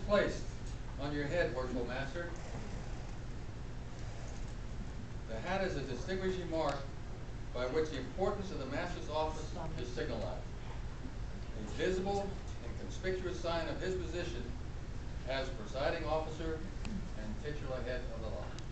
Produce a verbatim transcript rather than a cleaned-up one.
placed on your head, Worshipful Master. The hat is a distinguishing mark by which the importance of the Master's office is signalized. A visible and conspicuous sign of his position as presiding officer and titular head of the lodge.